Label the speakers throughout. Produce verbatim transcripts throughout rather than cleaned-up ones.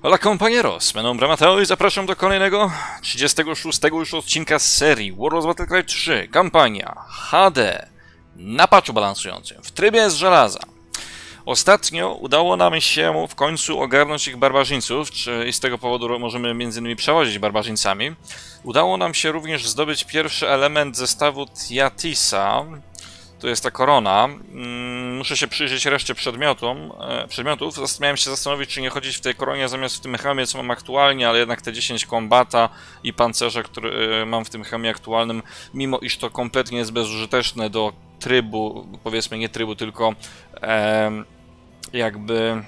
Speaker 1: Hola compañeros, meu nome é Mateo i zapraszam do kolejnego trzydziestego szóstego już odcinka z serii World of Warcraft trzy, kampania H D na patchu balansującym w trybie z żelaza. Ostatnio udało nam się w końcu ogarnąć ich barbarzyńców, czy, i z tego powodu możemy między innymi przewozić barbarzyńcami. Udało nam się również zdobyć pierwszy element zestawu Tiatisa. To jest ta korona. Muszę się przyjrzeć reszcie przedmiotom, przedmiotów. Zastanawiałem się zastanowić, czy nie chodzić w tej koronie zamiast w tym hełmie, co mam aktualnie, ale jednak te dziesięć kombata i pancerze, które mam w tym hełmie aktualnym, mimo iż to kompletnie jest bezużyteczne do trybu, powiedzmy nie trybu, tylko e, jakby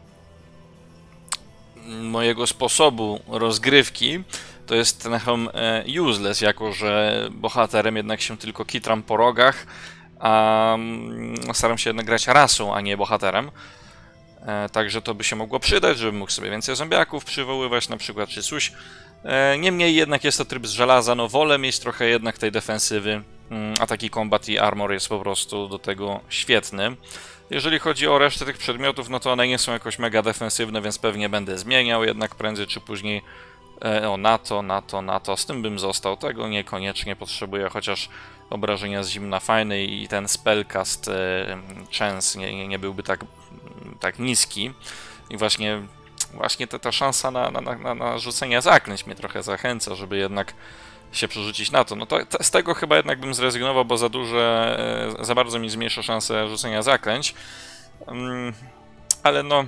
Speaker 1: mojego sposobu rozgrywki, to jest ten hełm useless, jako że bohaterem jednak się tylko kitram po rogach, a staram się jednak grać rasą, a nie bohaterem. E, także to by się mogło przydać, żebym mógł sobie więcej zombiaków przywoływać na przykład, czy coś. E, niemniej jednak jest to tryb z żelaza, no wolę mieć trochę jednak tej defensywy, a taki combat i armor jest po prostu do tego świetny. Jeżeli chodzi o resztę tych przedmiotów, no to one nie są jakoś mega defensywne, więc pewnie będę zmieniał jednak prędzej czy później. E, o, na to, na to, na to, z tym bym został, tego niekoniecznie potrzebuję, chociaż obrażenia z zimna fajne i ten spellcast e, chance nie, nie, nie byłby tak, tak niski. I właśnie, właśnie ta, ta szansa na, na, na, na rzucenie zaklęć mnie trochę zachęca, żeby jednak się przerzucić na to. No to, to z tego chyba jednak bym zrezygnował, bo za duże, e, za bardzo mi zmniejsza szansę rzucenia zaklęć. Um, ale no...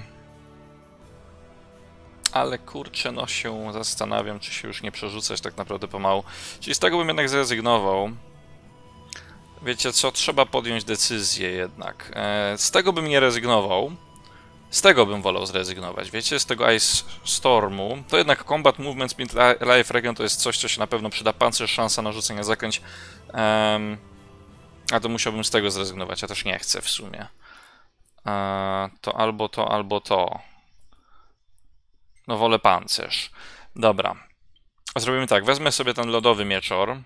Speaker 1: Ale kurczę, no się zastanawiam, czy się już nie przerzucać tak naprawdę pomału. Czyli z tego bym jednak zrezygnował. Wiecie co, trzeba podjąć decyzję jednak. E, z tego bym nie rezygnował. Z tego bym wolał zrezygnować, wiecie? Z tego Ice Stormu. To jednak Combat Movement Speed Life Regen to jest coś, co się na pewno przyda. Pancerz, szansa na rzucenie zaklęć. Um, a to musiałbym z tego zrezygnować, ja też nie chcę w sumie. E, to albo to, albo to. No wolę pancerz. Dobra. Zrobimy tak, wezmę sobie ten lodowy mieczor.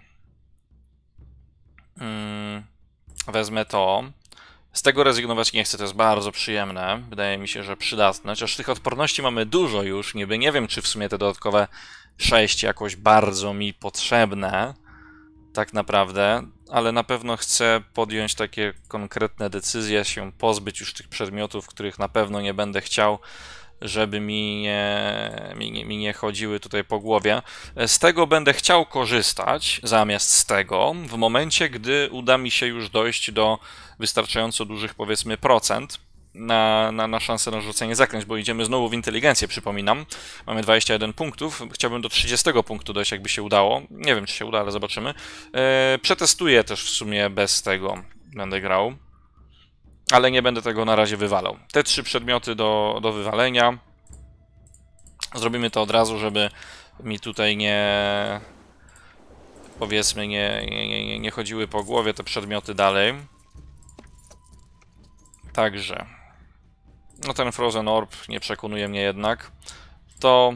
Speaker 1: Hmm. Wezmę to. Z tego rezygnować nie chcę, to jest bardzo przyjemne. Wydaje mi się, że przydatne. Chociaż tych odporności mamy dużo już, niby nie wiem, czy w sumie te dodatkowe sześć jakoś bardzo mi potrzebne. Tak naprawdę. Ale na pewno chcę podjąć takie konkretne decyzje, się pozbyć już tych przedmiotów, których na pewno nie będę chciał, żeby mi nie, mi, nie, mi nie chodziły tutaj po głowie. Z tego będę chciał korzystać, zamiast z tego, w momencie, gdy uda mi się już dojść do wystarczająco dużych, powiedzmy, procent na, na, na szansę na rzucenie zaklęć, bo idziemy znowu w inteligencję, przypominam. Mamy dwadzieścia jeden punktów, chciałbym do trzydziestego punktu dojść, jakby się udało. Nie wiem, czy się uda, ale zobaczymy. Eee, przetestuję też w sumie bez tego, będę grał. Ale nie będę tego na razie wywalał. Te trzy przedmioty do, do wywalenia. Zrobimy to od razu, żeby mi tutaj nie... Powiedzmy, nie, nie, nie, nie chodziły po głowie te przedmioty dalej. Także... No ten Frozen Orb nie przekonuje mnie jednak. To...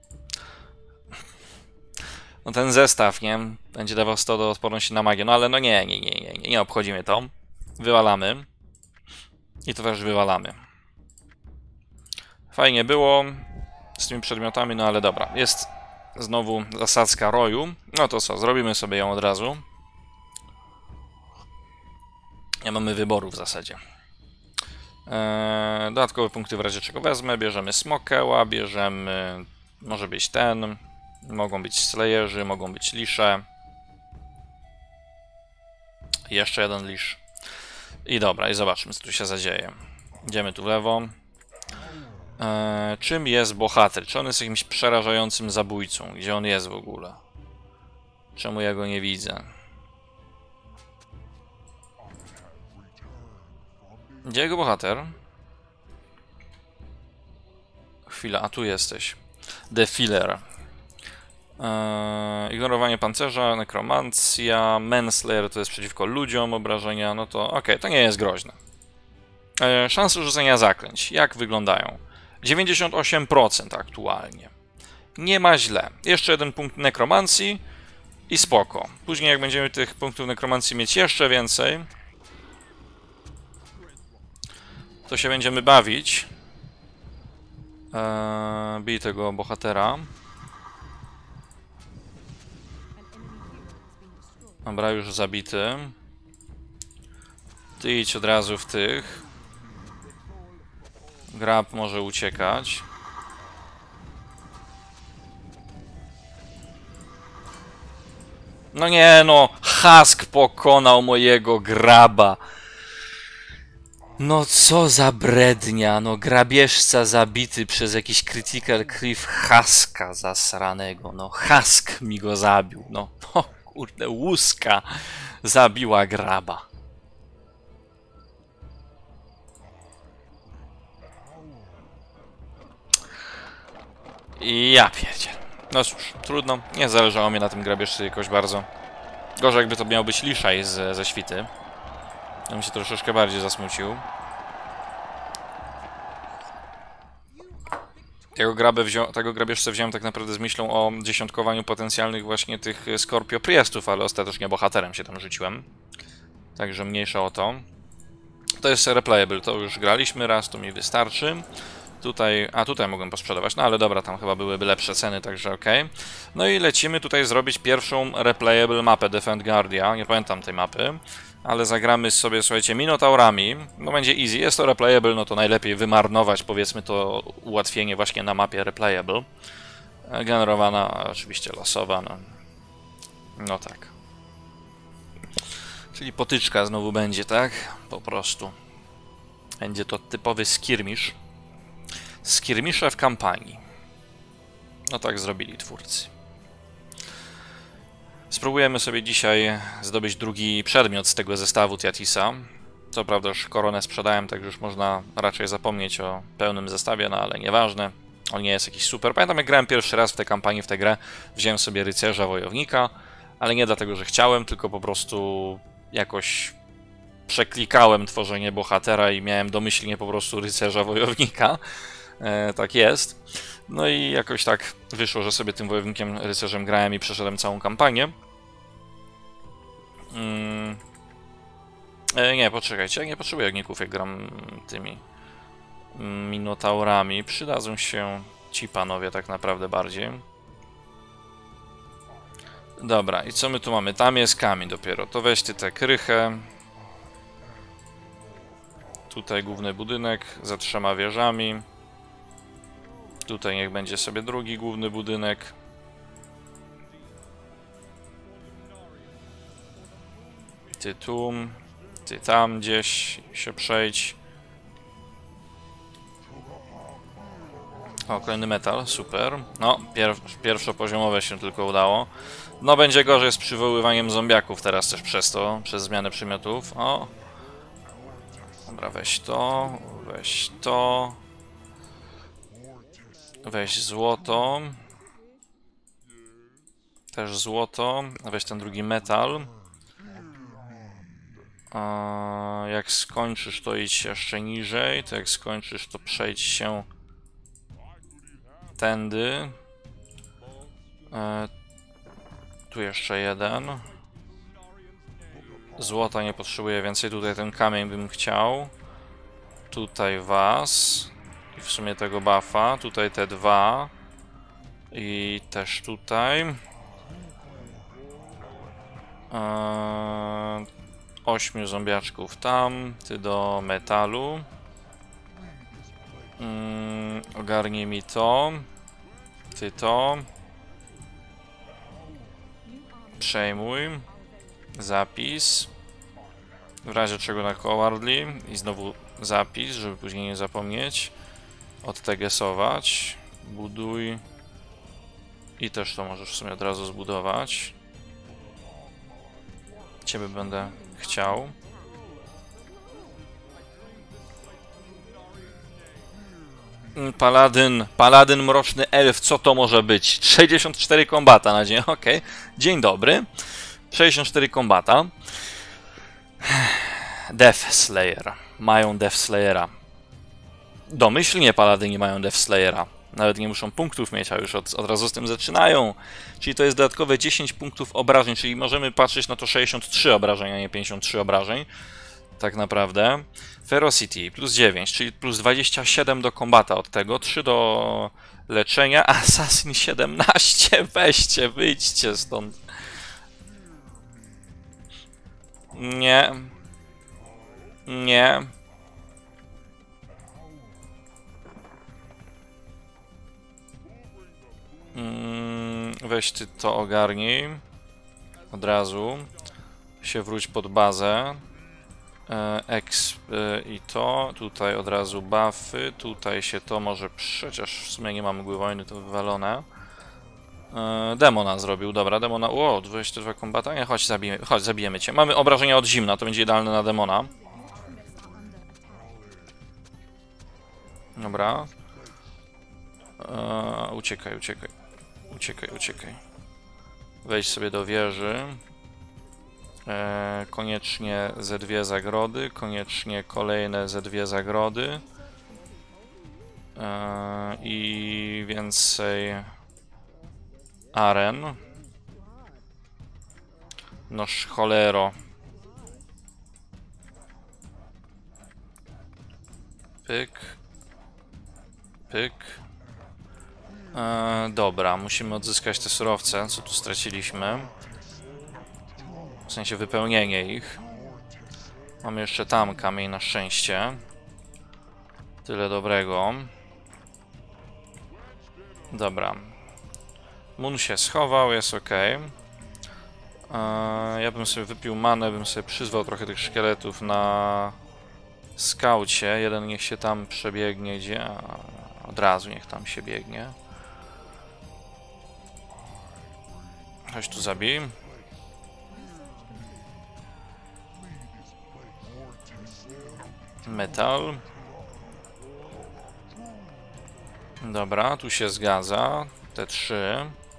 Speaker 1: No ten zestaw, nie? Będzie dawał sto do odporności na magię. No ale no nie, nie, nie, nie, nie, nie obchodzimy to. Wywalamy. I to też wywalamy. Fajnie było z tymi przedmiotami, no ale dobra. Jest znowu zasadzka roju. No to co, zrobimy sobie ją od razu. Nie mamy wyboru w zasadzie. Eee, dodatkowe punkty w razie czego wezmę. Bierzemy smokeła, bierzemy... Może być ten. Mogą być slayerzy, mogą być lisze. Jeszcze jeden lisz. I dobra, i zobaczmy, co tu się zadzieje. Idziemy tu w lewo. Eee, czym jest bohater? Czy on jest jakimś przerażającym zabójcą? Gdzie on jest w ogóle? Czemu ja go nie widzę? Gdzie jego bohater? Chwila, a tu jesteś. Defiler. Eee, ignorowanie pancerza, nekromancja, manslayer to jest przeciwko ludziom, obrażenia, no to okej, okay, to nie jest groźne. Eee, szanse rzucenia zaklęć, jak wyglądają? dziewięćdziesiąt osiem procent aktualnie. Nie ma źle. Jeszcze jeden punkt nekromancji i spoko. Później jak będziemy tych punktów nekromancji mieć jeszcze więcej, to się będziemy bawić. Eee, bij tego bohatera. Dobra, już zabity. Ty idź od razu w tych. Grab może uciekać. No nie no, Husk pokonał mojego graba. No co za brednia, no grabieżca zabity przez jakiś critical cliff Huska zasranego. No Husk mi go zabił, no, no kurde, łuska zabiła graba. Ja pierdziel. No cóż, trudno. Nie zależało mi na tym grabieżcy jakoś bardzo. Gorzej jakby to miał być Liszaj z, ze świty. Ja bym się troszeczkę bardziej zasmucił. Tego, grabę wzią tego grabieżcę wziąłem tak naprawdę z myślą o dziesiątkowaniu potencjalnych właśnie tych Scorpio Priestów, ale ostatecznie bohaterem się tam rzuciłem. Także mniejsza o to. To jest replayable, to już graliśmy raz, to mi wystarczy. Tutaj, a tutaj mogłem posprzedawać, no ale dobra, tam chyba byłyby lepsze ceny, także ok. No i lecimy tutaj zrobić pierwszą replayable mapę Defend Guardia, nie pamiętam tej mapy, ale zagramy sobie, słuchajcie, Minotaurami, no będzie easy, jest to replayable, no to najlepiej wymarnować, powiedzmy, to ułatwienie właśnie na mapie replayable. Generowana, oczywiście losowa, no, no tak. Czyli potyczka znowu będzie, tak? Po prostu. Będzie to typowy skirmish. Skirmisze w kampanii. No tak zrobili twórcy. Spróbujemy sobie dzisiaj zdobyć drugi przedmiot z tego zestawu Tiatisa. Co prawda już koronę sprzedałem, tak już można raczej zapomnieć o pełnym zestawie, no ale nieważne. On nie jest jakiś super. Pamiętam, jak grałem pierwszy raz w tę kampanię, w tę grę, wziąłem sobie rycerza wojownika, ale nie dlatego, że chciałem, tylko po prostu jakoś przeklikałem tworzenie bohatera i miałem domyślnie po prostu rycerza wojownika. E, tak jest. No i jakoś tak wyszło, że sobie tym wojownikiem rycerzem grałem i przeszedłem całą kampanię. Mm. E, nie, poczekajcie, ja nie potrzebuję ogników, jak gram tymi minotaurami. Przydadzą się ci panowie tak naprawdę bardziej. Dobra, i co my tu mamy? Tam jest kamień dopiero. To weź ty tę krychę. Tutaj główny budynek za trzema wieżami. Tutaj niech będzie sobie drugi główny budynek. Ty tu, ty tam gdzieś się przejdź. O, kolejny metal, super. No, pier pierwszopoziomowe się tylko udało. No, będzie gorzej z przywoływaniem zombiaków teraz też przez to, przez zmianę przymiotów. O. Dobra, weź to, weź to. Weź złoto. Też złoto. Weź ten drugi metal. A jak skończysz, to idź jeszcze niżej. To jak skończysz, to przejdź się tędy. E, tu jeszcze jeden. Złota nie potrzebuję więcej. Tutaj ten kamień bym chciał. Tutaj was. I w sumie tego buffa. Tutaj te dwa. I też tutaj. Eee, ośmiu zombiaczków tam. Ty do metalu. Mm, ogarnij mi to. Ty to. Przejmuj. Zapis. W razie czego na Cowardly. I znowu zapis, żeby później nie zapomnieć. Odtegesować. Buduj. I też to możesz w sumie od razu zbudować. Ciebie będę chciał. Paladyn, Paladyn Mroczny Elf, co to może być? sześćdziesiąt cztery kombata na dzień, ok. Dzień dobry. sześćdziesiąt cztery kombata. Death Slayer. Mają Death Slayera. Domyślnie Paladyni mają Death Slayera. Nawet nie muszą punktów mieć, a już od, od razu z tym zaczynają. Czyli to jest dodatkowe dziesięć punktów obrażeń, czyli możemy patrzeć na to sześćdziesiąt trzy obrażeń, a nie pięćdziesiąt trzy obrażeń. tak naprawdę. Ferocity plus dziewięć, czyli plus dwadzieścia siedem do kombata od tego, trzy do leczenia. Assassin siedemnaście, weźcie, wyjdźcie stąd. Nie. Nie. Mm, weź ty to ogarnij. Od razu. Się wróć pod bazę. Exp i to. Tutaj od razu buffy. Tutaj się to może... Przecież w sumie nie mamy mgły wojny, to wywalone. Demona zrobił, dobra, demona... Ło, dwadzieścia dwa kombata? Nie, chodź, zabijemy, chodź, zabijemy cię. Mamy obrażenia od zimna, to będzie idealne na demona. Dobra. Eee, uciekaj, uciekaj. Uciekaj, uciekaj. Wejdź sobie do wieży. Eee, koniecznie ze dwie zagrody, koniecznie kolejne ze dwie zagrody. Eee, I więcej aren. Noż cholero. Pyk. Pyk. Eee, dobra, musimy odzyskać te surowce, co tu straciliśmy. W sensie wypełnienie ich. Mamy jeszcze tam kamień na szczęście. Tyle dobrego. Dobra. Moon się schował, jest ok. Eee, ja bym sobie wypił manę, bym sobie przyzwał trochę tych szkieletów na skaucie. Jeden niech się tam przebiegnie, gdzie... Od razu niech tam się biegnie. Chodź tu zabij. Metal. Dobra, tu się zgadza. Te trzy.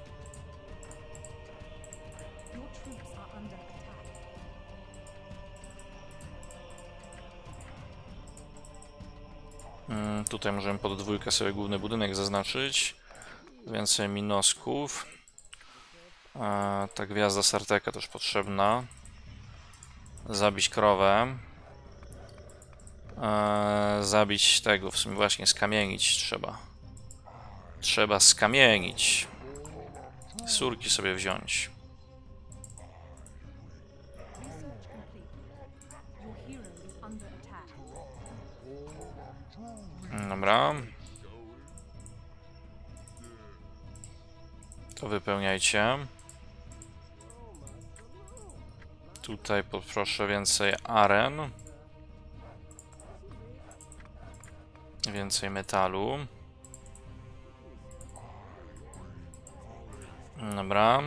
Speaker 1: Hmm, tutaj możemy pod dwójkę sobie główny budynek zaznaczyć. Więcej minosków. E, ta gwiazda Sarteka też potrzebna. Zabić krowę. E, zabić tego, w sumie właśnie skamienić trzeba. Trzeba skamienić. Surki sobie wziąć. Dobra. To wypełniajcie. Tutaj poproszę więcej aren. Więcej metalu. Dobra.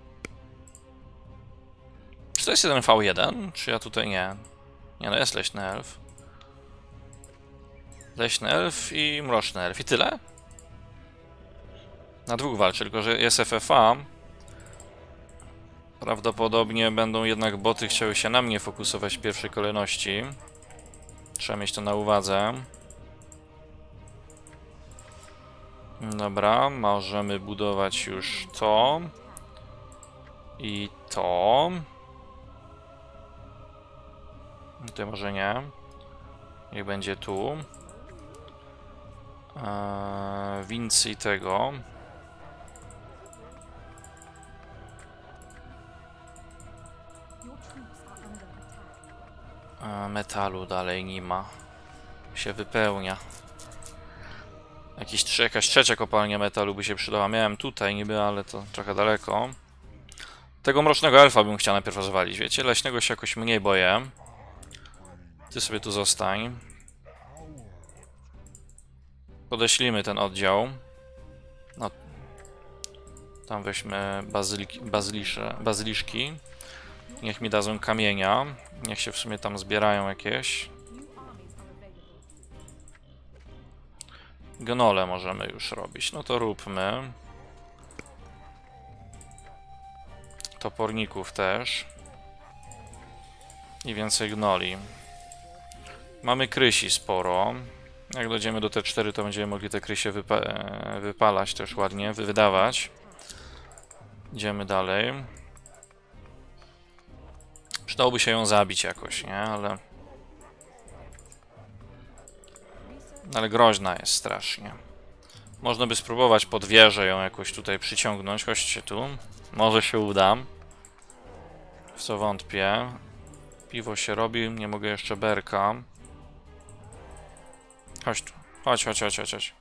Speaker 1: Czy to jest jeden V jeden? Czy ja tutaj nie? Nie, no jest leśny elf. Leśny elf i mroczny elf. I tyle? Na dwóch walczy, tylko że jest F F A. Prawdopodobnie będą jednak boty chciały się na mnie fokusować w pierwszej kolejności. Trzeba mieć to na uwadze. Dobra, możemy budować już to. I to. Tutaj może nie. Niech będzie tu. Eee, więcej tego. Eee, metalu dalej nie ma. Się wypełnia. Jakiś, jakaś trzecia kopalnia metalu by się przydała. Miałem tutaj niby, ale to trochę daleko. Tego mrocznego elfa bym chciał najpierw rozwalić, wiecie? Leśnego się jakoś mniej boję. Ty sobie tu zostań. Podeślimy ten oddział. No. Tam weźmy bazyliki, bazylisze, bazyliszki. Niech mi dadzą kamienia. Niech się w sumie tam zbierają jakieś. Gnole możemy już robić. No to róbmy. Toporników też. I więcej gnoli. Mamy krysi sporo. Jak dojdziemy do T cztery, to będziemy mogli te krysie wypa wypalać też ładnie, wydawać. Idziemy dalej. Przydałoby się ją zabić jakoś, nie? Ale Ale groźna jest strasznie. Można by spróbować pod wieżę ją jakoś tutaj przyciągnąć. Chodźcie tu. Może się uda. W co wątpię. Piwo się robi. Nie mogę jeszcze berka. Chodź tu. Chodź, chodź, chodź, chodź, chodź.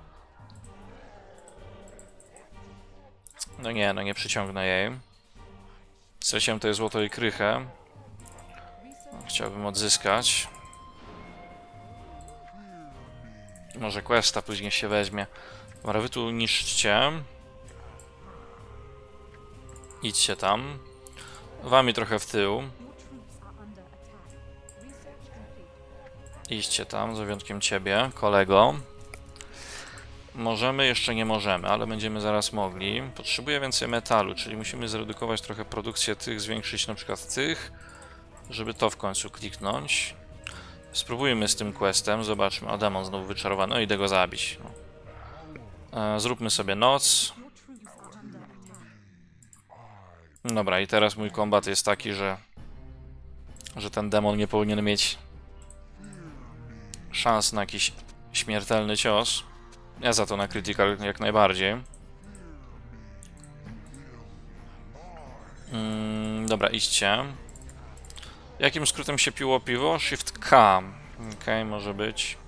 Speaker 1: No nie, no nie przyciągnę jej. Straciłem tutaj złoto i krychę. Chciałbym odzyskać. Może questa później się weźmie. Dobra, wy tu niszczcie. Idźcie tam. Wami trochę w tył. Idźcie tam, z wyjątkiem ciebie, kolego. Możemy, jeszcze nie możemy, ale będziemy zaraz mogli. Potrzebuję więcej metalu, czyli musimy zredukować trochę produkcję tych, zwiększyć na przykład tych, żeby to w końcu kliknąć. Spróbujmy z tym questem, zobaczmy. O, demon znowu wyczarowany, no idę go zabić. No. Zróbmy sobie noc. Dobra, i teraz mój kombat jest taki, że że ten demon nie powinien mieć szans na jakiś śmiertelny cios. Ja za to na critical jak najbardziej. Mm, dobra, idźcie. Jakim skrótem się piło piwo? Shift K. Okej, okay, może być.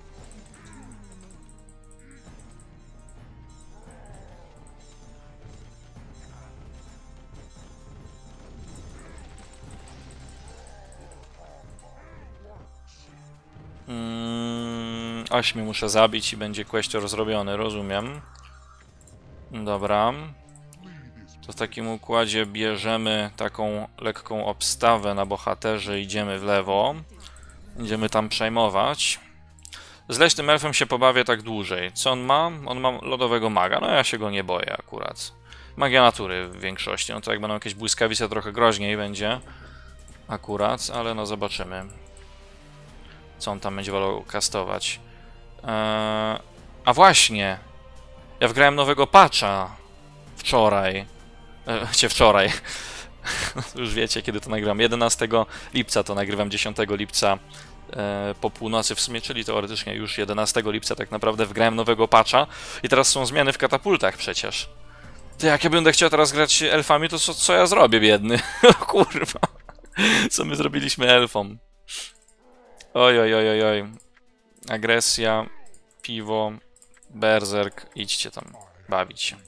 Speaker 1: Mm, ośmiu muszę zabić i będzie questor zrobiony, rozumiem. Dobra. To w takim układzie bierzemy taką lekką obstawę na bohaterze, idziemy w lewo. Będziemy tam przejmować. Z leśnym elfem się pobawię tak dłużej. Co on ma? On ma lodowego maga. No ja się go nie boję akurat. Magia natury w większości. No to jak będą jakieś błyskawice, trochę groźniej będzie. Akurat, ale no zobaczymy. Co on tam będzie wolał kastować. Eee, a właśnie! Ja wgrałem nowego patcha wczoraj. Eee, wczoraj. Już wiecie, kiedy to nagrywam. jedenastego lipca to nagrywam, dziesiątego lipca e, po północy w sumie, czyli teoretycznie już jedenastego lipca tak naprawdę wgrałem nowego patcha. I teraz są zmiany w katapultach przecież. Ty, jak ja będę chciał teraz grać elfami, to co, co ja zrobię, biedny? O kurwa. Co my zrobiliśmy elfom? Oj, oj, oj, oj, oj. Agresja, piwo, berserk. Idźcie tam bawić się.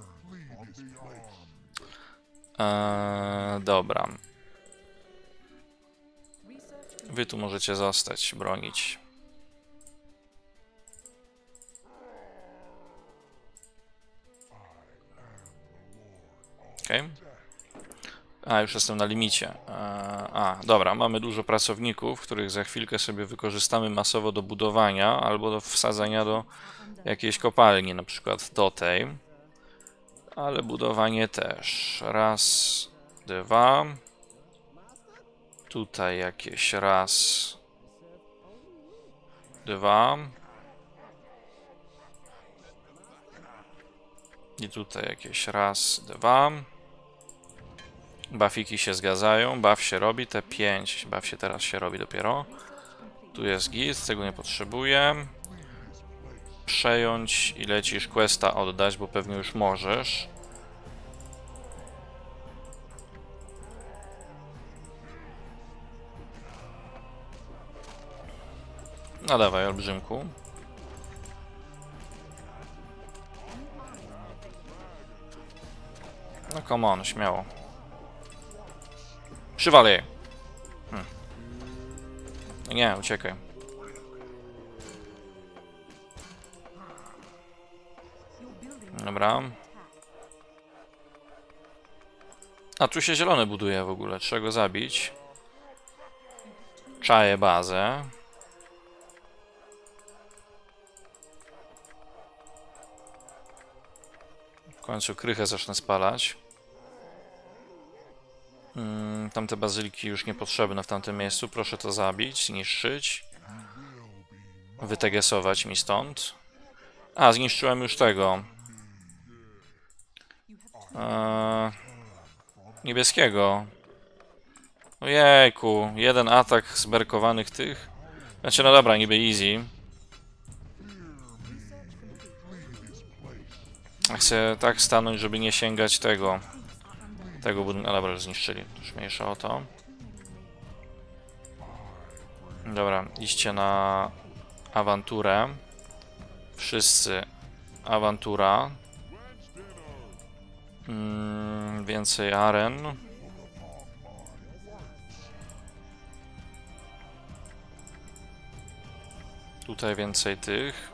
Speaker 1: Eee, dobra. Wy tu możecie zostać, bronić. Okej. Okay. A, już jestem na limicie. Eee, a, dobra, mamy dużo pracowników, których za chwilkę sobie wykorzystamy masowo do budowania albo do wsadzenia do jakiejś kopalni, na przykład do tej. Ale budowanie też. Raz, dwa. Tutaj jakieś raz, dwa. I tutaj jakieś raz, dwa. Buffiki się zgadzają. Buff się robi. Te pięć. Buff się teraz się robi dopiero. Tu jest git. Tego nie potrzebuję. Przejąć i lecisz questa oddać, bo pewnie już możesz. No dawaj, olbrzymku. No come on, śmiało. Przywalej. Hmm. Nie, uciekaj. Dobra. A tu się zielony buduje w ogóle. Trzeba go zabić. Czaję bazę. W końcu krychę zacznę spalać. Hmm, tamte bazyliki już niepotrzebne w tamtym miejscu. Proszę to zabić, zniszczyć. Wytegesować mi stąd. A, zniszczyłem już tego. Eee, niebieskiego. Ojejku, jeden atak zberkowanych tych. Znaczy, no dobra, niby easy. Chcę tak stanąć, żeby nie sięgać tego. Tego budynku. A dobra, już zniszczyli. Już mniejsza o to. Dobra, iście na awanturę. Wszyscy awantura. Mm, więcej aren. Tutaj więcej tych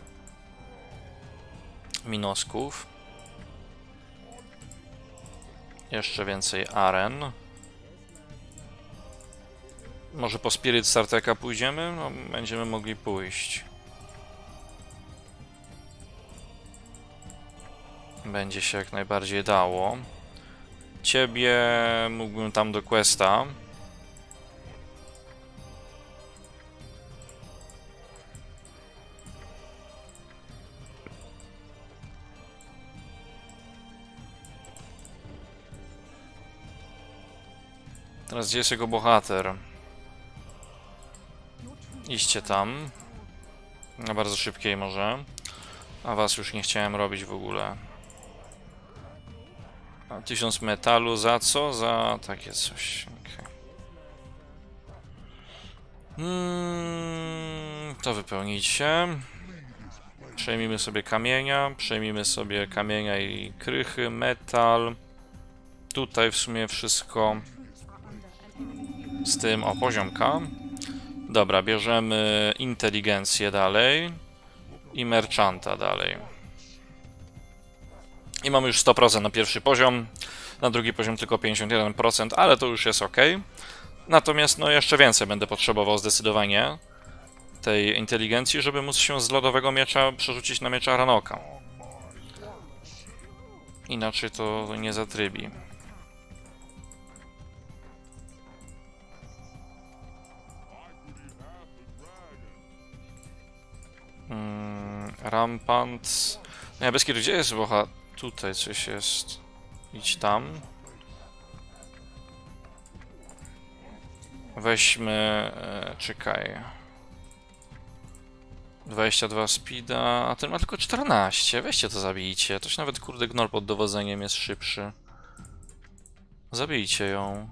Speaker 1: minosków. Jeszcze więcej aren. Może po Spirit Starteka pójdziemy? No, będziemy mogli pójść. Będzie się jak najbardziej dało. Ciebie mógłbym tam do questa. Teraz gdzie jest jego bohater? Iście tam. Na bardzo szybkiej może. A was już nie chciałem robić w ogóle. A tysiąc metalu za co? Za takie coś. Okay. Hmm, to wypełnijcie. Przejmijmy sobie kamienia. Przejmijmy sobie kamienia i krychy, metal. Tutaj w sumie wszystko z tym, o, poziomka. Dobra, bierzemy inteligencję dalej i merchanta dalej. I mamy już sto procent na pierwszy poziom, na drugi poziom tylko pięćdziesiąt jeden procent, ale to już jest ok. Natomiast no jeszcze więcej będę potrzebował zdecydowanie tej inteligencji, żeby móc się z lodowego miecza przerzucić na miecza Ranoka. Inaczej to nie zatrybi. Hmm, rampant. Nie, bez kiedy gdzie jest boha? Tutaj coś jest. Idź tam. Weźmy. E, czekaj. dwadzieścia dwa speeda, a ten ma tylko czternaście. Weźcie to, zabijcie. Toś nawet kurde gnol pod dowodzeniem jest szybszy. Zabijcie ją.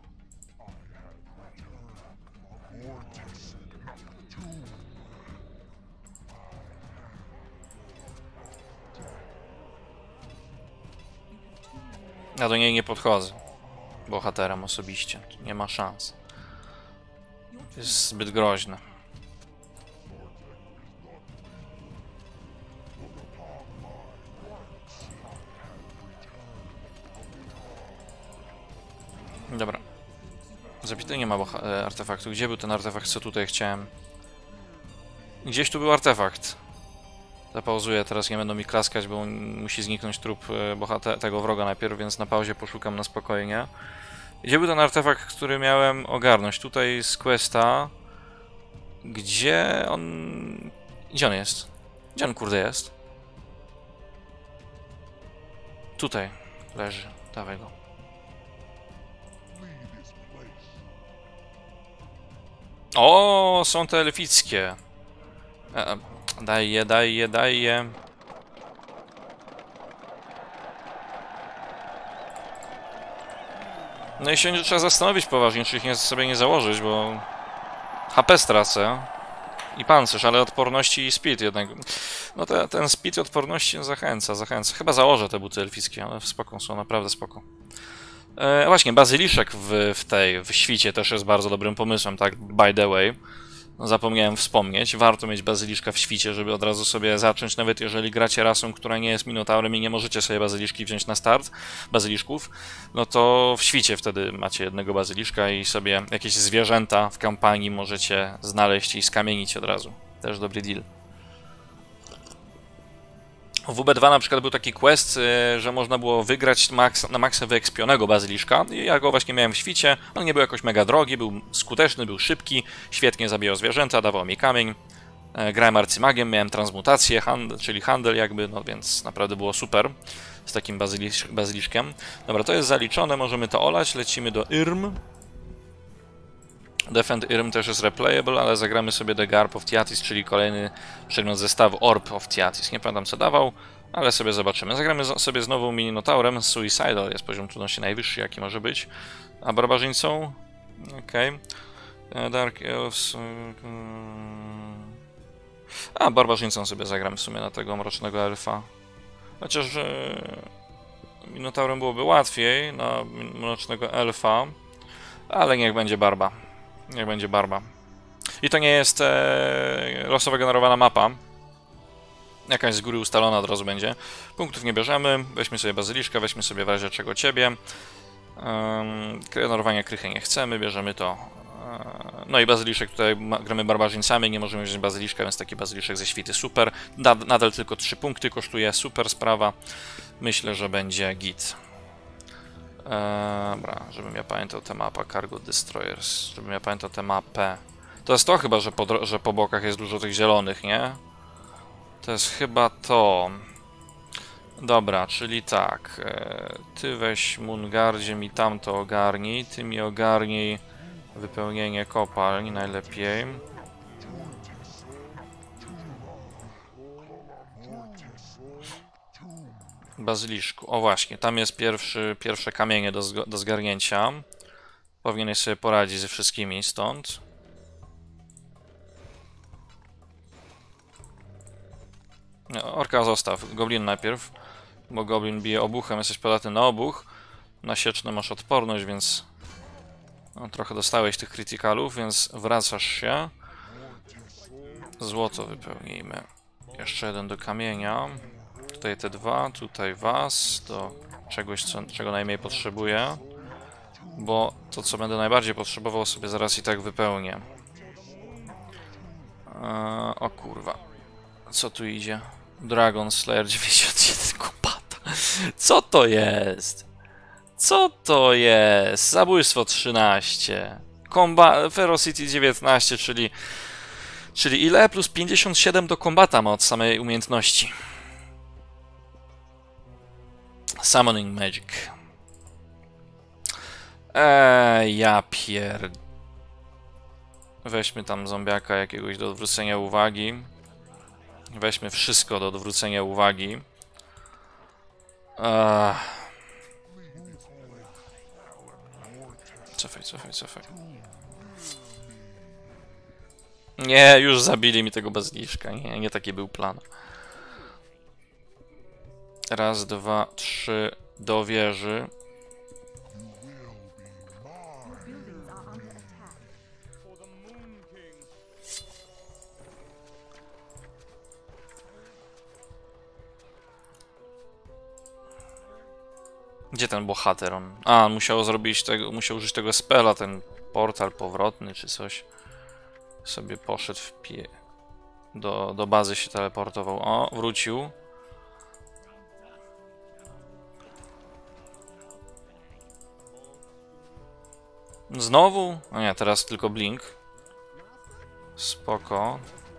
Speaker 1: Ja do niej nie podchodzę. Bohaterem osobiście. Nie ma szans. Jest zbyt groźne. Dobra. Zabity nie ma artefaktu. Gdzie był ten artefakt, co tutaj chciałem? Gdzieś tu był artefakt. Zapauzuję, teraz nie będą mi klaskać, bo musi zniknąć trup bohater tego wroga najpierw, więc na pauzie poszukam na spokojnie. Gdzie był ten artefakt, który miałem ogarnąć? Tutaj z questa. Gdzie on... Gdzie on jest? Gdzie on kurde jest? Tutaj leży. Dawaj go. O, są te elfickie. E, daj je, daj je, daj je. No i się trzeba zastanowić poważnie, czy ich nie, sobie nie założyć, bo H P stracę i pancerz, ale odporności i speed jednak. No te, ten speed i odporności zachęca, zachęca. Chyba założę te buty elfickie, ale spoko, są naprawdę spoko. E, właśnie, bazyliszek w, w tej, w świcie też jest bardzo dobrym pomysłem, tak, by the way. No, zapomniałem wspomnieć, warto mieć bazyliszka w świcie, żeby od razu sobie zacząć, nawet jeżeli gracie rasą, która nie jest minotaurem i nie możecie sobie bazyliszki wziąć na start, bazyliszków, no to w świcie wtedy macie jednego bazyliszka i sobie jakieś zwierzęta w kampanii możecie znaleźć i skamienić od razu. Też dobry deal. W W B dwa na przykład był taki quest, że można było wygrać max, na maksa wyekspionego bazyliszka i ja go właśnie miałem w świcie. On nie był jakoś mega drogi, był skuteczny, był szybki, świetnie zabijał zwierzęta, dawał mi kamień. Grałem arcymagiem, miałem transmutację, hand, czyli handel jakby, no więc naprawdę było super z takim bazylisz, bazyliszkiem. Dobra, to jest zaliczone, możemy to olać, lecimy do Irm. Defend Irm też jest replayable, ale zagramy sobie The Garb of Theatis, czyli kolejny przedmiot zestawu Orb of Theatis. Nie pamiętam co dawał, Ale sobie zobaczymy. Zagramy sobie znowu Mininotaurem. Suicidal jest poziom trudności najwyższy, jaki może być. A barbarzyńcą? Okej. Okay. Dark Elves... A, barbarzyńcą sobie zagram w sumie na tego mrocznego elfa. Chociaż... E... Minotaurem byłoby łatwiej na mrocznego elfa. Ale niech będzie barba. Niech będzie barba. I to nie jest e... losowo generowana mapa. Jakaś z góry ustalona od razu będzie. Punktów nie bierzemy. Weźmy sobie bazyliszkę, weźmy sobie w razie czego ciebie. Um, generowania krychy nie chcemy, bierzemy to. Uh, no i bazyliszek, tutaj gramy barbarzyńcami, nie możemy wziąć bazyliszka, więc taki bazyliszek ze świty super. Nad, nadal tylko trzy punkty kosztuje, super sprawa. Myślę, że będzie git. Eee, dobra, żebym ja pamiętał tę mapę Cargo Destroyers, żebym ja pamiętał tę mapę. To jest to chyba, że po, że po bokach jest dużo tych zielonych, nie? To jest chyba to. Dobra, czyli tak. E, ty weź Mungardzie mi tamto ogarnij. Ty mi ogarnij wypełnienie kopalni najlepiej. Bazyliszku. O właśnie, tam jest pierwszy, pierwsze kamienie do, do zgarnięcia. Powinieneś sobie poradzić ze wszystkimi stąd. Orka zostaw, goblin najpierw, bo goblin bije obuchem, jesteś podatny na obuch. Na sieczny masz odporność, więc no, trochę dostałeś tych krytykalów, więc wracasz się. Złoto wypełnijmy. Jeszcze jeden do kamienia. Tutaj te dwa, tutaj was, do czegoś, co, czego najmniej potrzebuję. Bo to, co będę najbardziej potrzebował, sobie zaraz i tak wypełnię. Eee, o kurwa. Co tu idzie? Dragon Slayer dziewięćdziesiąt jeden kombata. Co to jest? Co to jest? Zabójstwo trzynaście. Komba Ferocity dziewiętnaście, czyli... Czyli ile? Plus pięćdziesiąt siedem do kombata ma od samej umiejętności. Summoning Magic. Eee, ja pier... Weźmy tam zombiaka jakiegoś do odwrócenia uwagi. Weźmy wszystko do odwrócenia uwagi. Eee. Cofaj, cofaj, cofaj. Nie, już zabili mi tego bazyliszka. Nie, nie taki był plan. Raz, dwa, trzy do wieży. Gdzie ten bohater? On... A, on musiał zrobić tego, musiał użyć tego spela, ten portal powrotny czy coś. Sobie poszedł w pie... Do, do bazy się teleportował. O, wrócił. Znowu? No nie, teraz tylko blink. Spoko.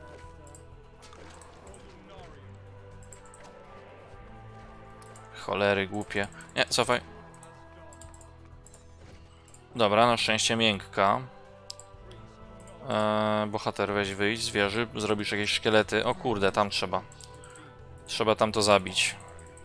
Speaker 1: Cholery głupie. Nie, cofaj. Dobra, na szczęście miękka. Eee, bohater, weź wyjść z wieży, zrobisz jakieś szkielety. O kurde, tam trzeba. Trzeba tam to zabić.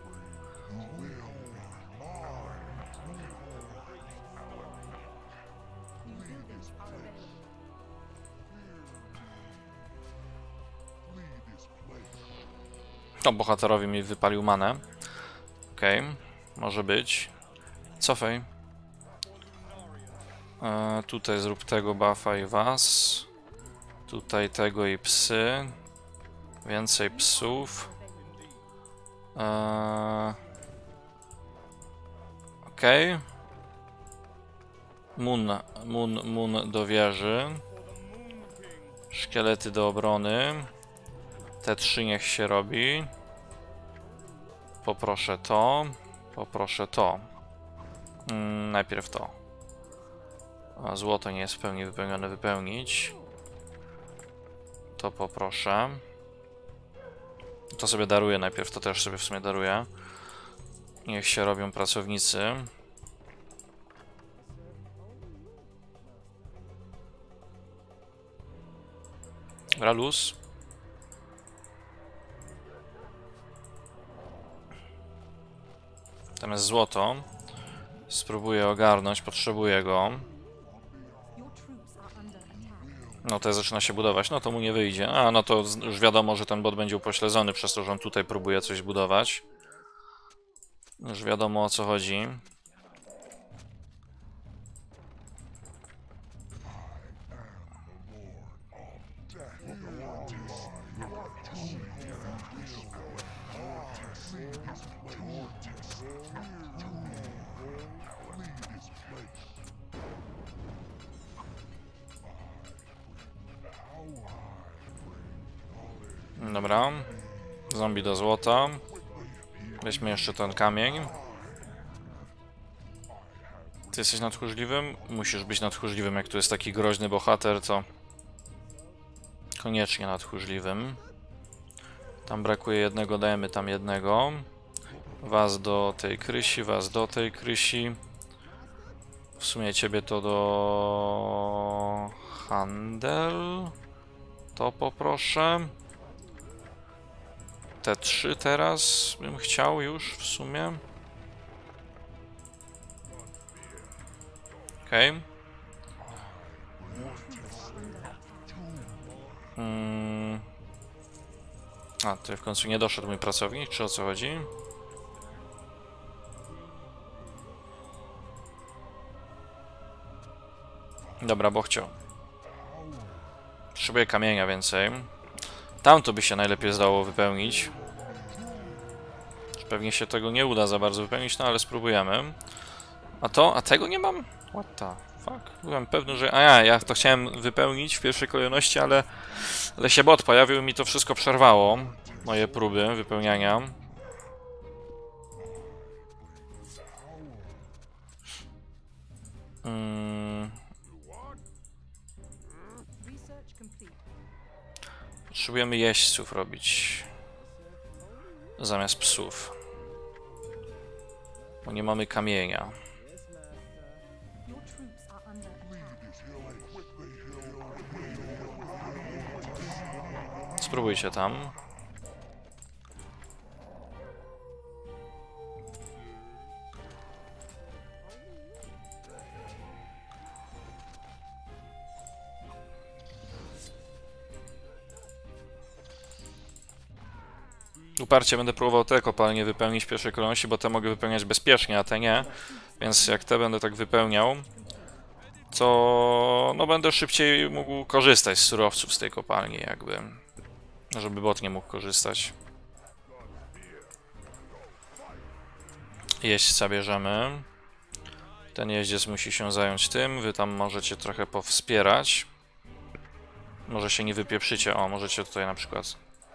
Speaker 1: To bohaterowi mi wypalił manę. Okej, okay, może być. Cofaj. E, tutaj zrób tego buffa i was. Tutaj tego i psy. Więcej psów. E, Okej. Okay. Moon, moon, moon do wieży. Szkielety do obrony. Te trzy niech się robi. Poproszę to. Poproszę to. Mm, najpierw to. A złoto nie jest w pełni wypełnione. Wypełnić. To poproszę. To sobie daruję najpierw. To też sobie w sumie daruję. Niech się robią pracownicy. Dobra, luz. Tam jest złoto. Spróbuję ogarnąć, potrzebuję go. No to zaczyna się budować, no to mu nie wyjdzie. A, no to już wiadomo, że ten bot będzie upośledzony przez to, że on tutaj próbuje coś budować. Już wiadomo, o co chodzi. Dobra. Zombie do złota. Weźmy jeszcze ten kamień. Ty jesteś nadchórzliwym? Musisz być nadchórzliwym, jak tu jest taki groźny bohater, to koniecznie nadchórzliwym. Tam brakuje jednego, dajemy tam jednego. Was do tej krysi, was do tej krysi. W sumie ciebie to do... handel. To poproszę. Te trzy teraz bym chciał już w sumie. Okej. Okay. Hmm. A, tutaj w końcu nie doszedł mój pracownik, czy o co chodzi? Dobra, bo chciał. Potrzebuję kamienia więcej. Tam to by się najlepiej zdało wypełnić. Pewnie się tego nie uda za bardzo wypełnić, no ale spróbujemy. A to? A tego nie mam? What the fuck? Byłem pewny, że... A ja, ja to chciałem wypełnić w pierwszej kolejności, ale... Ale się bot pojawił i mi to wszystko przerwało. Moje próby wypełniania. Hmm. Potrzebujemy jeźdźców robić. Zamiast psów. Bo nie mamy kamienia. Spróbujcie tam. Uparcie będę próbował te kopalnie wypełnić w pierwszej kolejności, bo te mogę wypełniać bezpiecznie, a te nie. Więc jak te będę tak wypełniał, to no będę szybciej mógł korzystać z surowców z tej kopalni, jakby. Żeby bot nie mógł korzystać. Jeźdźca bierzemy. Ten jeździec musi się zająć tym, wy tam możecie trochę powspierać. Może się nie wypieprzycie, o, możecie tutaj na przykład...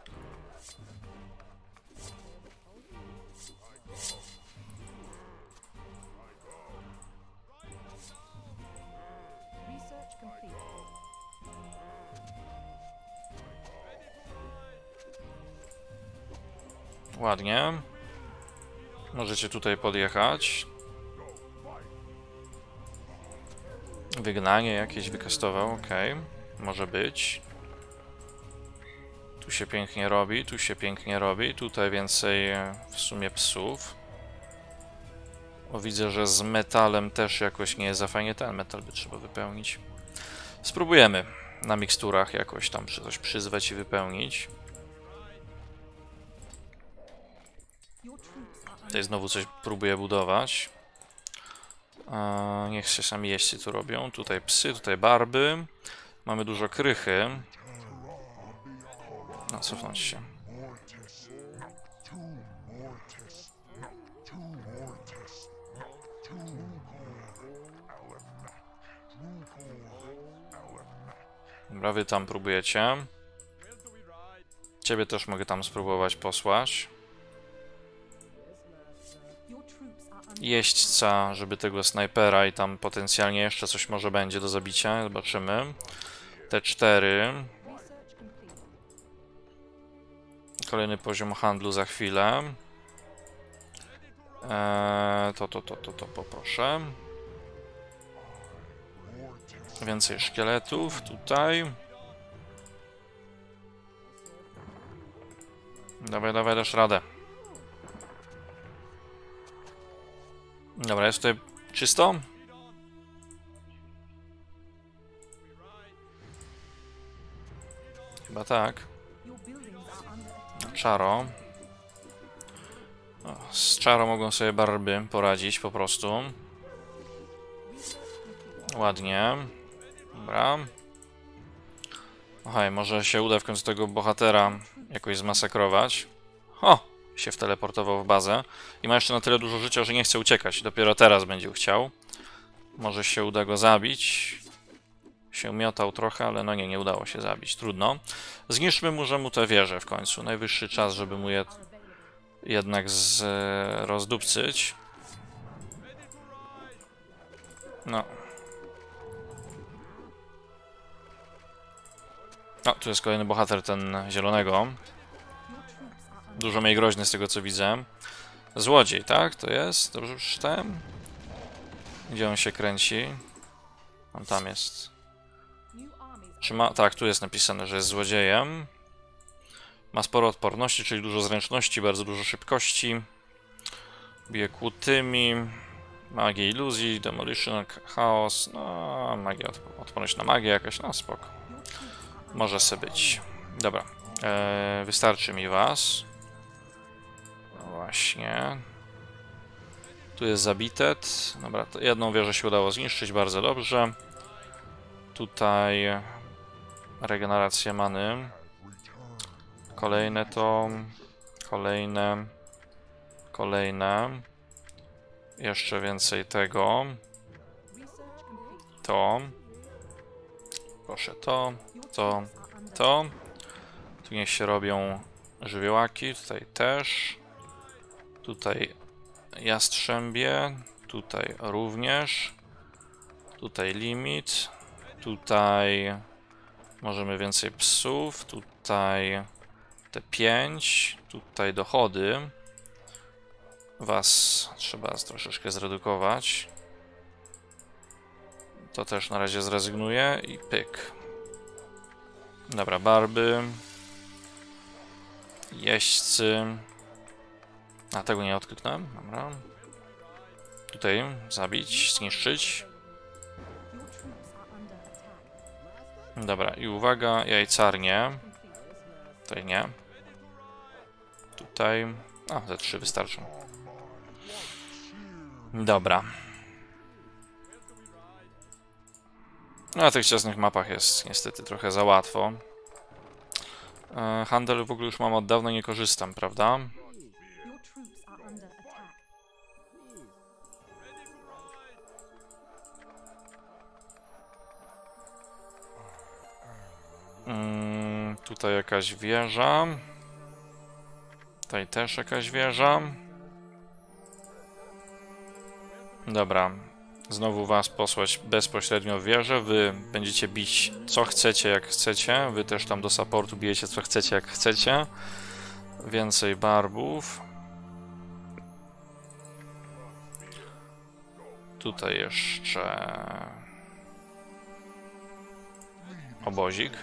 Speaker 1: Ładnie. Możecie tutaj podjechać. Wygnanie jakieś wykastował, ok. Może być. Tu się pięknie robi, tu się pięknie robi. Tutaj więcej w sumie psów. O, widzę, że z metalem też jakoś nie jest za fajnie. Ten metal by trzeba wypełnić. Spróbujemy na miksturach jakoś tam coś przyzwać i wypełnić. Tutaj znowu coś próbuję budować. Eee, niech się sami jeźdźcy tu robią. Tutaj psy, tutaj barby. Mamy dużo krychy. No, cofnąć się. Dobra, wy tam próbujecie. Ciebie też mogę tam spróbować posłać. Jeźdźca, żeby tego snajpera i tam potencjalnie jeszcze coś może będzie do zabicia. Zobaczymy. T cztery. Kolejny poziom handlu za chwilę. Eee, to, to, to, to, to poproszę. Więcej szkieletów tutaj. Dawaj, dawaj, dasz radę. Dobra, jest tutaj czysto? Chyba tak. Czaro. O, z czaro mogą sobie barby poradzić po prostu. Ładnie. Dobra. Okej, może się uda w końcu tego bohatera jakoś zmasakrować. O! Się wteleportował w bazę. I ma jeszcze na tyle dużo życia, że nie chce uciekać. Dopiero teraz będzie chciał. Może się uda go zabić. Się miotał trochę, ale no nie, nie udało się zabić. Trudno. Zniszczmy mu, że mu tę wieżę w końcu. Najwyższy czas, żeby mu je jednak z rozdupcyć. No. O, tu jest kolejny bohater, ten zielonego. Dużo mniej groźny z tego, co widzę. Złodziej, tak? To jest? Dobrze przeczytałem? Gdzie on się kręci? On tam jest. Czy ma... Tak, tu jest napisane, że jest złodziejem. Ma sporo odporności, czyli dużo zręczności, bardzo dużo szybkości. Bije kłutymi. Magię iluzji, demolition, chaos. No, magia, odporność na magię jakaś, no spoko. Może sobie być. Dobra. Eee, wystarczy mi was. No właśnie. Tu jest zabitet. Dobra, to jedną wieżę się udało zniszczyć, bardzo dobrze. Tutaj regeneracja many. Kolejne to. Kolejne. Kolejne. Jeszcze więcej tego. To. Proszę to. To. To. Tu niech się robią żywiołaki. Tutaj też. Tutaj jastrzębie. Tutaj również. Tutaj limit. Tutaj możemy więcej psów. Tutaj te pięć. Tutaj dochody. Was trzeba troszeczkę zredukować. To też na razie zrezygnuję i pyk. Dobra, barby. Jeźdźcy. A tego nie odkliknąłem. Dobra. Tutaj zabić, zniszczyć. Dobra, i uwaga, jajcarnie. Tutaj nie. Tutaj. A, te trzy wystarczą. Dobra. Na tych ciasnych mapach jest niestety trochę za łatwo. E, handel w ogóle już mam od dawna, nie korzystam, prawda? Mm, tutaj jakaś wieża. Tutaj też jakaś wieża. Dobra. Znowu was posłać bezpośrednio w wieżę. Wy będziecie bić co chcecie, jak chcecie. Wy też tam do supportu bijecie co chcecie, jak chcecie. Więcej barbów. Tutaj jeszcze obozik.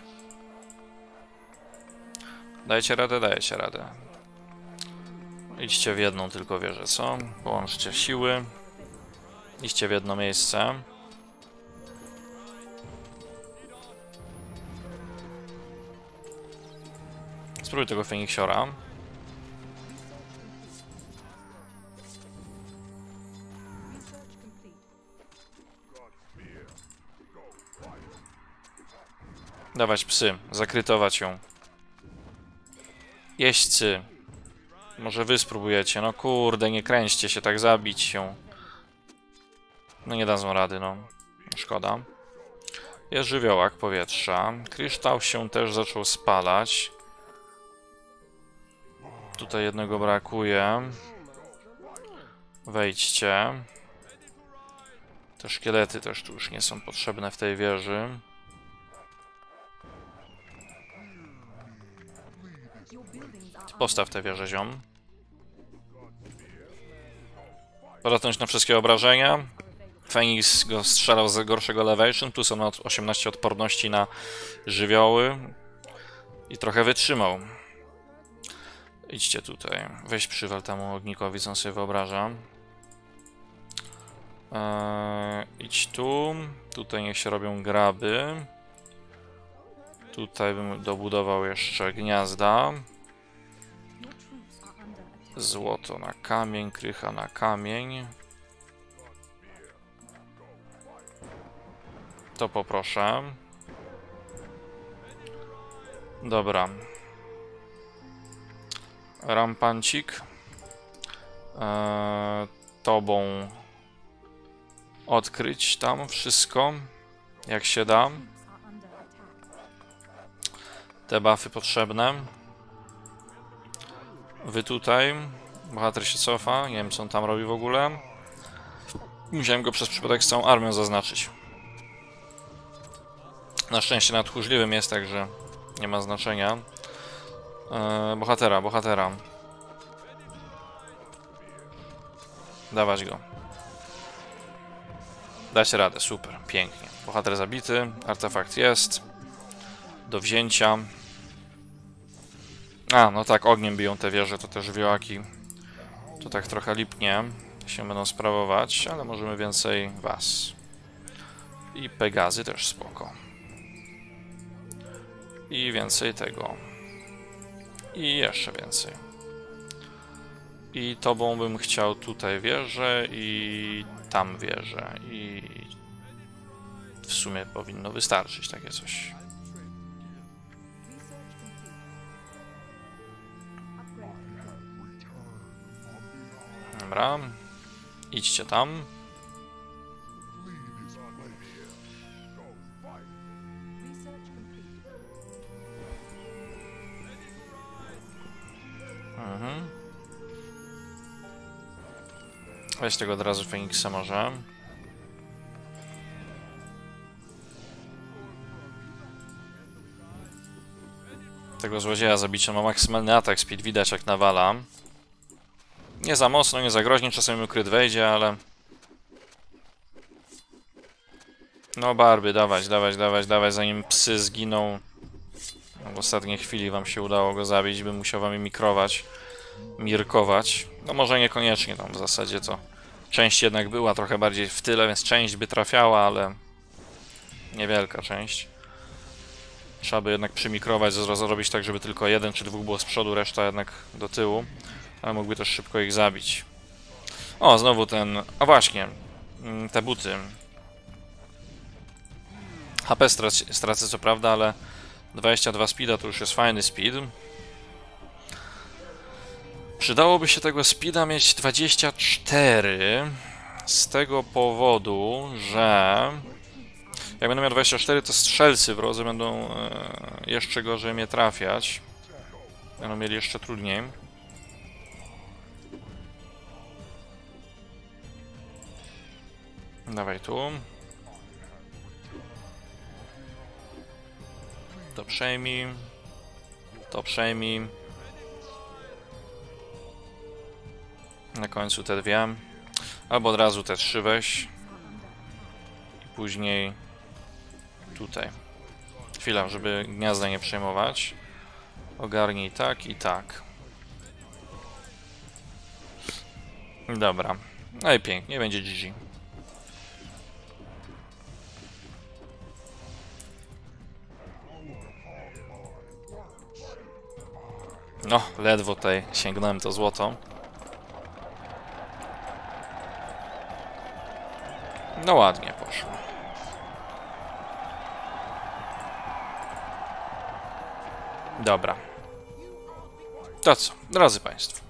Speaker 1: Dajcie radę, dajcie radę. Idźcie w jedną tylko wieżę, co? Połączcie siły. Idźcie w jedno miejsce. Spróbuj tego Feniksiora. Dawać psy, zakrytować ją. Jeźdźcy. Może wy spróbujecie. No kurde, nie kręćcie się, tak zabić się. No nie dadzą rady, no. Szkoda. Jest żywiołak powietrza. Kryształ się też zaczął spalać. Tutaj jednego brakuje. Wejdźcie. Te szkielety też tu już nie są potrzebne w tej wieży. Postaw tę wieżę, ziom. Podatność na wszystkie obrażenia. Feniks go strzelał z gorszego elevation, plus on ma osiemnaście odporności na żywioły. I trochę wytrzymał. Idźcie tutaj. Weź przywal temu ognikowi, co on sobie wyobraża. Eee, idź tu. Tutaj niech się robią graby. Tutaj bym dobudował jeszcze gniazda. Złoto na kamień, krycha na kamień. To poproszę. Dobra. Rampancik. Eee, tobą odkryć tam wszystko, jak się da. Te buffy potrzebne. Wy tutaj. Bohater się cofa. Nie wiem, co on tam robi w ogóle. Musiałem go przez przypadek z całą armią zaznaczyć. Na szczęście nad tchórzliwym jest, także nie ma znaczenia. Eee, bohatera, bohatera. Dawać go. Dać radę, super, pięknie. Bohater zabity, artefakt jest. Do wzięcia. A, no tak, ogniem biją te wieże, to też wiołaki. To tak trochę lipnie się będą sprawować, ale możemy więcej was. I Pegazy też spoko. I więcej tego. I jeszcze więcej. I tobą bym chciał tutaj wieżę i tam wieżę. I w sumie powinno wystarczyć takie coś. Dobra. Idźcie tam. Mhm. Weź tego od razu Feniksa może. Tego złodzieja zabicia ma maksymalny atak speed, widać jak nawala. Nie za mocno, nie za groźnie, czasami ukryt wejdzie, ale... No Barby, dawać, dawać, dawać, dawać, zanim psy zginą. No, w ostatniej chwili wam się udało go zabić, bym musiał wam mikrować, mirkować. No może niekoniecznie, tam w zasadzie to część jednak była trochę bardziej w tyle, więc część by trafiała, ale niewielka część. Trzeba by jednak przymikrować, zrobić tak, żeby tylko jeden czy dwóch było z przodu, reszta jednak do tyłu. Ale mógłby też szybko ich zabić. O, znowu ten... A właśnie, te buty. H P strac stracę co prawda, ale dwadzieścia dwa speeda to już jest fajny speed. Przydałoby się tego speeda mieć dwadzieścia cztery. Z tego powodu, że... Jak będę miał dwadzieścia cztery, to strzelcy wrodzy będą e, jeszcze gorzej mnie trafiać. Będą mieli jeszcze trudniej. Dawaj tu. To przejmij. To przejmij. Na końcu te dwie. Albo od razu te trzy weź. I później tutaj. Chwila, żeby gniazda nie przejmować. Ogarnij tak i tak. Dobra. No i pięknie, będzie G G. No, ledwo tutaj sięgnąłem to złoto. No ładnie poszło. Dobra. To co, drodzy Państwo.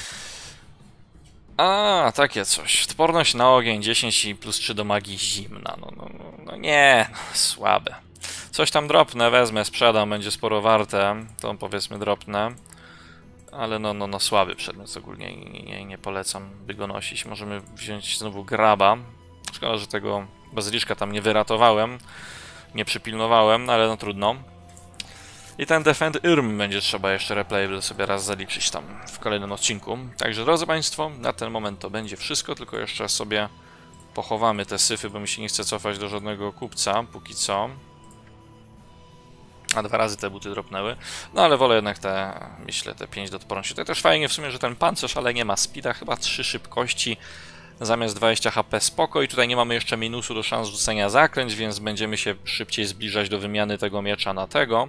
Speaker 1: A, takie coś. Odporność na ogień dziesięć i plus trzy do magii zimna. No, no, no, no nie, no, słabe. Coś tam dropnę, wezmę, sprzedam, będzie sporo warte. To powiedzmy dropnę. Ale no, no, no słaby przedmiot ogólnie, nie, nie, nie polecam, by go nosić. Możemy wziąć znowu graba. Szkoda, że tego bazyliszka tam nie wyratowałem, nie przypilnowałem, ale no trudno. I ten Defend Irm będzie trzeba jeszcze replayable sobie raz zaliczyć tam w kolejnym odcinku. Także drodzy Państwo, na ten moment to będzie wszystko, tylko jeszcze sobie pochowamy te syfy, bo mi się nie chce cofać do żadnego kupca, póki co. A dwa razy te buty dropnęły. No ale wolę jednak te, myślę, te pięć do odporności. To też fajnie w sumie, że ten pancerz, ale nie ma speeda, chyba trzy szybkości. zamiast dwadzieścia H P spoko i tutaj nie mamy jeszcze minusu do szans rzucenia zaklęć, więc będziemy się szybciej zbliżać do wymiany tego miecza na tego.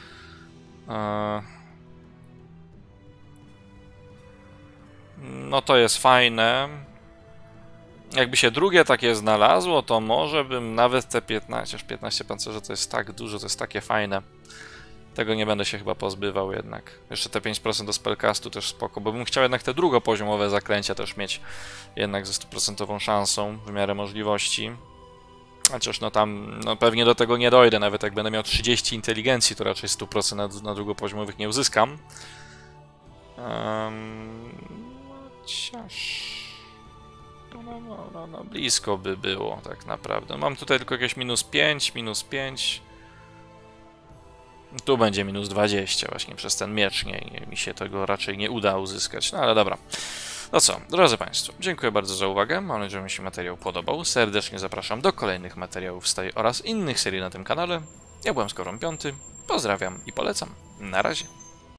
Speaker 1: No to jest fajne. Jakby się drugie takie znalazło, to może bym nawet te piętnaście, piętnaście pancerza to jest tak dużo, to jest takie fajne. Tego nie będę się chyba pozbywał jednak. Jeszcze te pięć procent do spellcastu też spoko, bo bym chciał jednak te drugopoziomowe zaklęcia też mieć jednak ze stuprocentową szansą w miarę możliwości. Chociaż no tam no pewnie do tego nie dojdę, nawet jak będę miał trzydzieści inteligencji, to raczej sto procent na, na drugopoziomowych nie uzyskam. Um, chociaż... No, no, no, no, blisko by było tak naprawdę. Mam tutaj tylko jakieś minus pięć, minus pięć. Tu będzie minus dwadzieścia właśnie przez ten miecz. Nie, nie, mi się tego raczej nie uda uzyskać. No ale dobra. No co, drodzy Państwo, dziękuję bardzo za uwagę. Mam nadzieję, że mi się materiał podobał. Serdecznie zapraszam do kolejnych materiałów z tej oraz innych serii na tym kanale. Ja byłem Skoron Piąty. Pozdrawiam i polecam. Na razie.